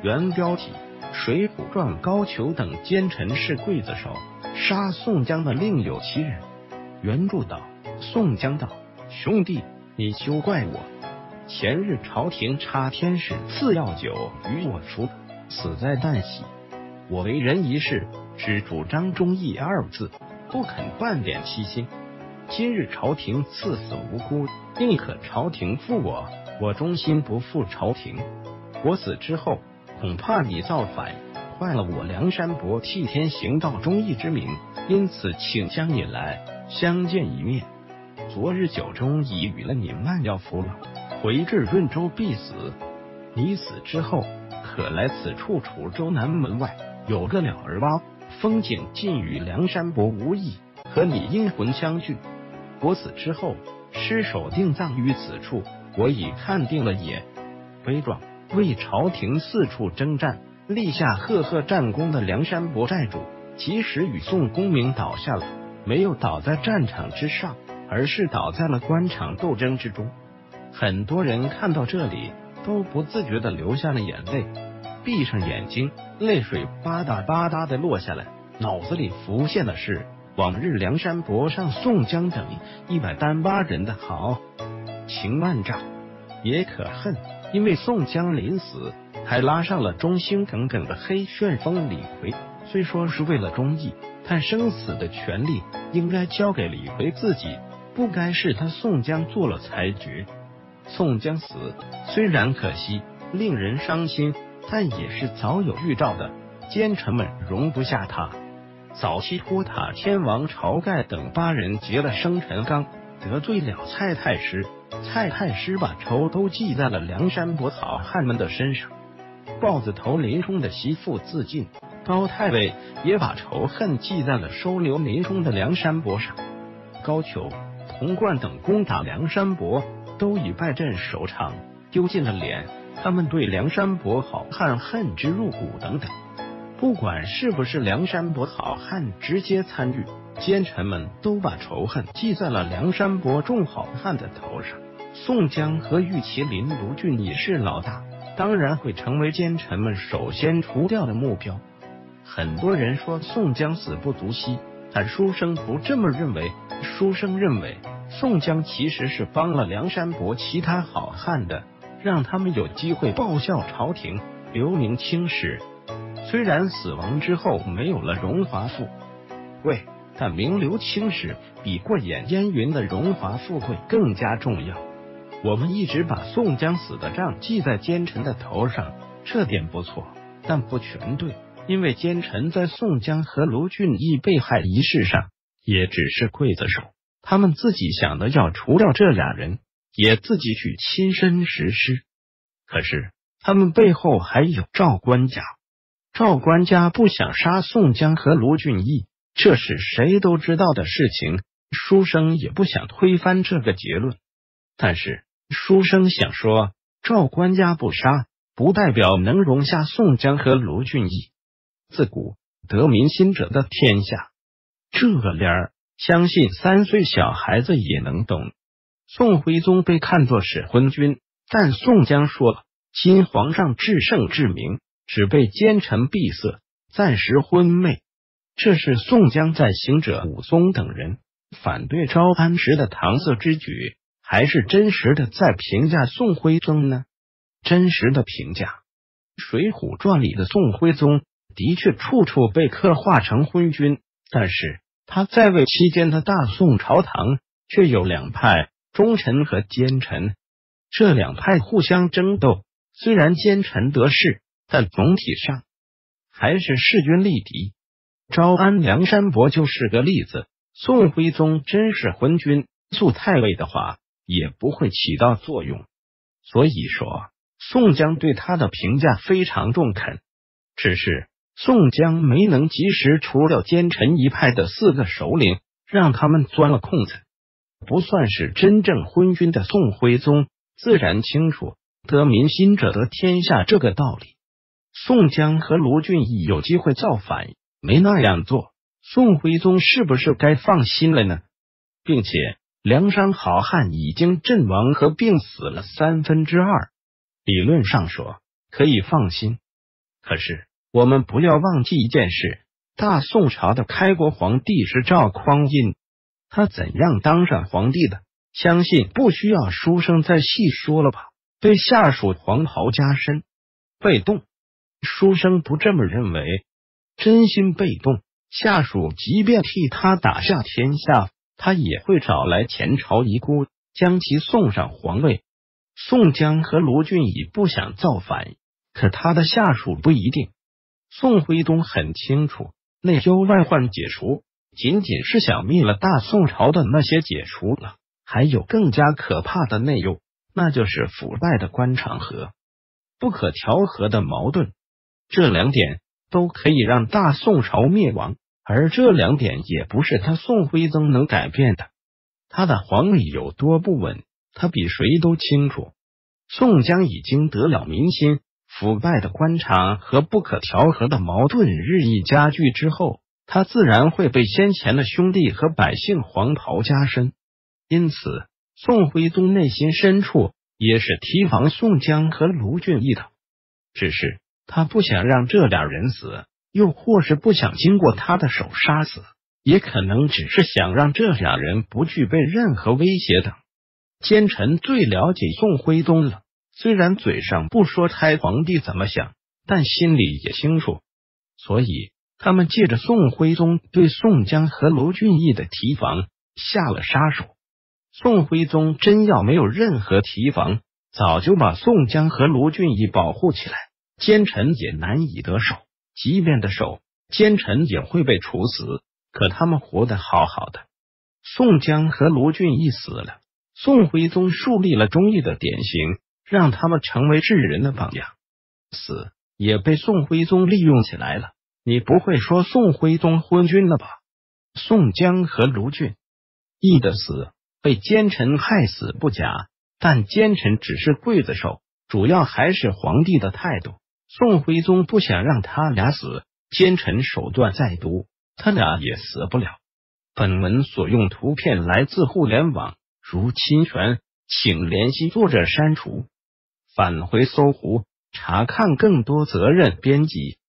原标题：水浒传高俅等奸臣是刽子手，杀宋江的另有其人。原著道：宋江道：兄弟，你休怪我。前日朝廷差天使赐药酒与我服，死在旦夕。我为人一世，只主张忠义二字，不肯半点欺心。今日朝廷赐死无辜，宁可朝廷负我，我忠心不负朝廷。我死之后，恐怕你造反，坏了我梁山伯替天行道忠义之名，因此请将你来相见一面。昨日酒中已与了你慢药服了，回至润州必死。你死之后，可来此处楚州南门外有个了儿洼，风景尽与梁山伯无异，和你阴魂相聚。我死之后，尸首定葬于此处，我已看定了也。悲壮为朝廷四处征战，立下赫赫战功的梁山伯寨主，即使与宋公明倒下了，没有倒在战场之上，而是倒在了官场斗争之中。很多人看到这里，都不自觉地流下了眼泪，闭上眼睛，泪水吧嗒吧嗒地落下来，脑子里浮现的是往日梁山伯上宋江等100单8人的好情万丈。也可恨，因为宋江临死还拉上了忠心耿耿的黑旋风李逵，虽说是为了忠义，但生死的权利应该交给李逵自己，不该是他宋江做了裁决。宋江死虽然可惜，令人伤心，但也是早有预兆的，奸臣们容不下他。早期托塔天王晁盖等8人劫了生辰纲，得罪了蔡太师，蔡太师把仇都记在了梁山伯好汉们的身上。豹子头林冲的媳妇自尽，高太尉也把仇恨记在了收留林冲的梁山伯上。高俅、童贯等攻打梁山伯，都以败阵收场，丢尽了脸。他们对梁山伯好汉恨之入骨等等。不管是不是梁山伯好汉直接参与，奸臣们都把仇恨记在了梁山伯众好汉的头上。宋江和玉麒麟卢俊义是老大，当然会成为奸臣们首先除掉的目标。很多人说宋江死不足惜，但书生不这么认为。书生认为宋江其实是帮了梁山伯其他好汉的，让他们有机会报效朝廷，留名青史。虽然死亡之后没有了荣华富贵，但名留青史比过眼烟云的荣华富贵更加重要。我们一直把宋江死的账记在奸臣的头上，这点不错，但不全对，因为奸臣在宋江和卢俊义被害一事上也只是刽子手，他们自己想的要除掉这俩人，也自己去亲身实施。可是他们背后还有赵官家，赵官家不想杀宋江和卢俊义，这是谁都知道的事情，书生也不想推翻这个结论。但是书生想说，赵官家不杀，不代表能容下宋江和卢俊义。自古得民心者的天下，这个理儿相信3岁小孩子也能懂。宋徽宗被看作是昏君，但宋江说了，今皇上至圣至明，只被奸臣闭塞，暂时昏昧。这是宋江在行者武松等人反对招安时的搪塞之举，还是真实的在评价宋徽宗呢？真实的评价，水浒传里的宋徽宗的确处处被刻画成昏君，但是他在位期间的大宋朝堂却有两派，忠臣和奸臣。这两派互相争斗，虽然奸臣得势，但总体上还是势均力敌。招安梁山伯就是个例子。宋徽宗真是昏君，肃太尉的话也不会起到作用。所以说宋江对他的评价非常中肯，只是宋江没能及时除掉奸臣一派的4个首领，让他们钻了空子。不算是真正昏君的宋徽宗自然清楚得民心者得天下这个道理。宋江和卢俊义有机会造反，没那样做，宋徽宗是不是该放心了呢？并且梁山好汉已经阵亡和病死了2/3，理论上说可以放心。 可是我们不要忘记一件事，大宋朝的开国皇帝是赵匡胤，他怎样当上皇帝的，相信不需要书生再细说了吧。对下属黄袍加身，被动，书生不这么认为，真心被动，下属即便替他打下天下，他也会找来前朝遗孤，将其送上皇位。宋江和卢俊义不想造反，可他的下属不一定。宋徽宗很清楚，内忧外患解除，仅仅是想灭了大宋朝的那些解除了，还有更加可怕的内忧，那就是腐败的官场和不可调和的矛盾。这两点都可以让大宋朝灭亡，而这两点也不是他宋徽宗能改变的。他的皇位有多不稳，他比谁都清楚。宋江已经得了民心，腐败的官场和不可调和的矛盾日益加剧之后，他自然会被先前的兄弟和百姓黄袍加身。因此宋徽宗内心深处也是提防宋江和卢俊义的，只是他不想让这俩人死，又或是不想经过他的手杀死，也可能只是想让这俩人不具备任何威胁等。奸臣最了解宋徽宗了，虽然嘴上不说太皇帝怎么想，但心里也清楚，所以他们借着宋徽宗对宋江和卢俊义的提防下了杀手。宋徽宗真要没有任何提防，早就把宋江和卢俊义保护起来，奸臣也难以得手，即便得手，奸臣也会被处死，可他们活得好好的。宋江和卢俊义死了，宋徽宗树立了忠义的典型，让他们成为智人的榜样。死也被宋徽宗利用起来了，你不会说宋徽宗昏君了吧？宋江和卢俊义的死被奸臣害死不假，但奸臣只是刽子手，主要还是皇帝的态度。宋徽宗不想让他俩死，奸臣手段再毒，他俩也死不了。本文所用图片来自互联网，如侵权，请联系作者删除。返回搜狐，查看更多责任编辑。